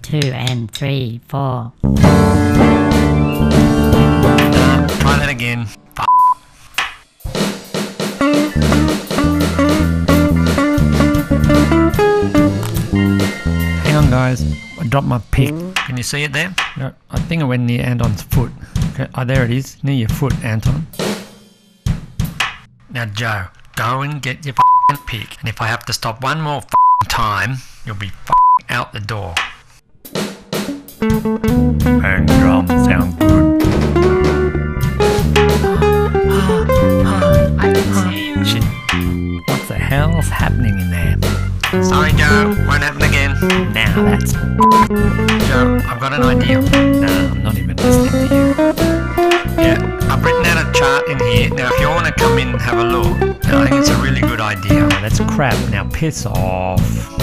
2 and 3, 4. Try that again. Hang on guys, I dropped my pick. Can you see it there? No, I think it went near Anton's foot. Okay, oh, there it is, near your foot, Anton. Now Joe, go and get your pick, and if I have to stop one more time, you'll be out the door. And drum sound good. I can see you. Shit. What the hell's happening in there? Sorry Joe, won't happen again. Now that's Joe, I've got an idea. No, I'm not even listening to you. Yeah, I've written out a chart in here. Now if you want to come in and have a look, I think it's a really good idea. Oh, that's crap, now piss off.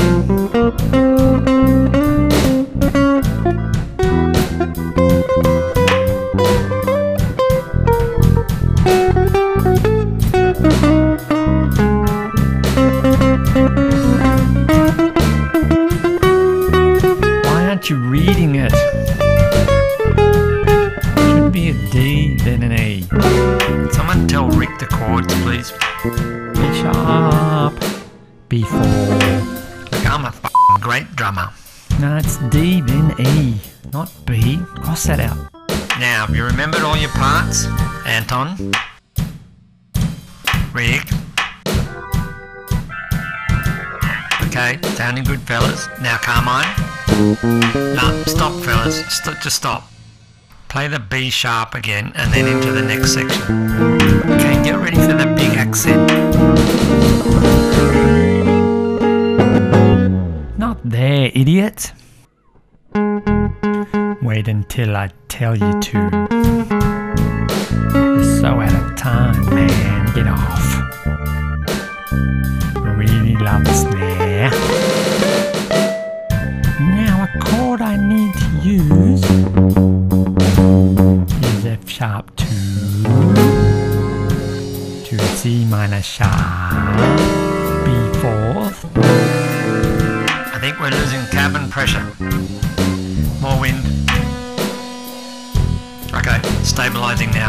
You reading it? Should be a D then an E. Can someone tell Rick the chords please? B sharp, B4. Look, I'm a great drummer. No, it's D then E, not B. Cross that out. Now, have you remembered all your parts? Anton, Rick. Okay, sounding good fellas. Now Carmine. No, stop fellas, just stop. Play the B sharp again and then into the next section. Okay, get ready for the big accent. Not there, idiot. Wait until I tell you to. You're so out of time, man, get off. Really love the snare. Now a chord I need to use is F sharp 2 to C minor sharp, B4. I think we're losing cabin pressure. More wind. Okay, stabilizing now.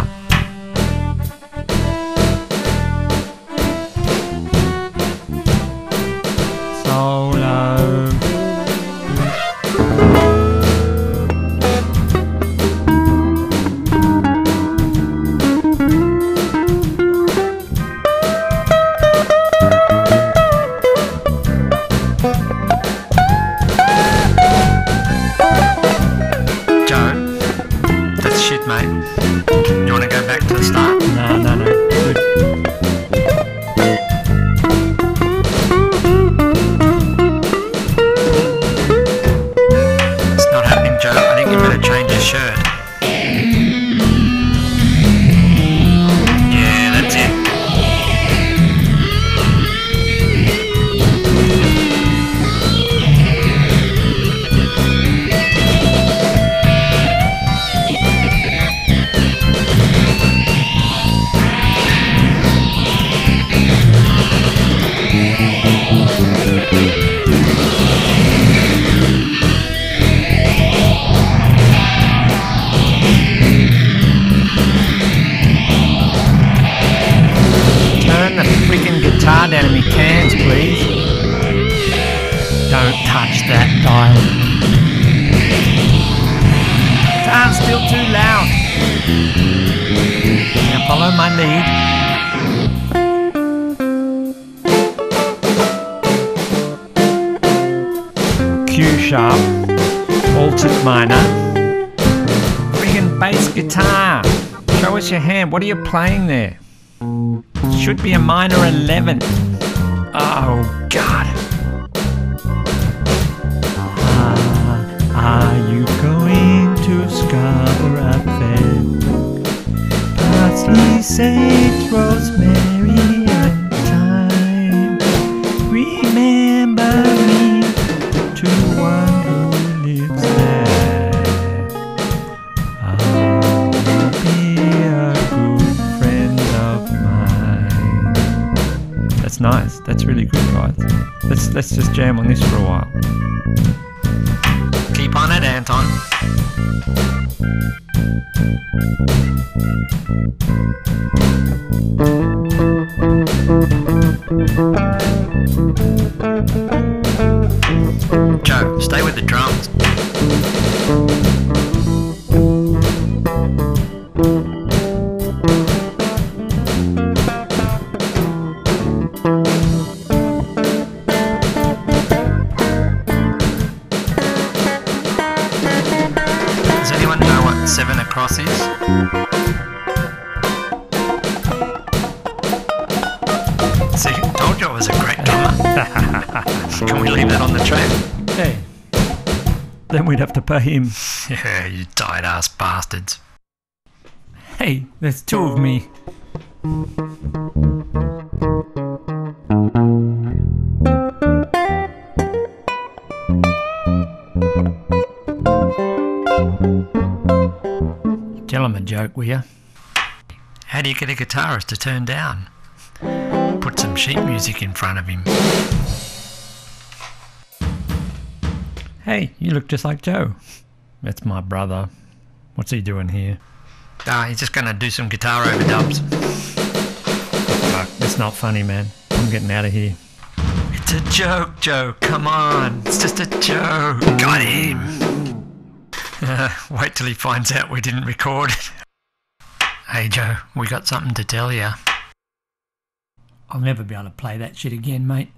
Solo. Mate, you want to go back to the start? No, good. It's not happening, Joe. I think you better change your shirt. Yeah, that's it. Down in my cans, please. Don't touch that dial. Guitar's still too loud. Now follow my lead. Q sharp, altered minor. Friggin' bass guitar. Show us your hand. What are you playing there? Should be a minor 11. Oh God. Are you going to Scarborough Fair? Parsley, sage, rosemary and thyme. Remember me to one who lives there. I'll be a good friend of mine. That's nice. That's really good, guys. Let's just jam on this for a while. Keep on it. Anton. Joe, stay with the drums. Does anyone know what 7 across is? See, I told you I was a great drummer. Can we leave that on the track? Hey, then we'd have to pay him. Yeah, you tight-ass bastards. Hey, there's 2 of me. Tell him a joke, will ya? How do you get a guitarist to turn down? Put some sheet music in front of him. Hey, you look just like Joe. That's my brother. What's he doing here? He's just going to do some guitar overdubs. Fuck, it's not funny, man. I'm getting out of here. It's a joke, Joe. Come on. It's just a joke. Got him. Wait till he finds out we didn't record it. Hey, Joe, we got something to tell you. I'll never be able to play that shit again, mate.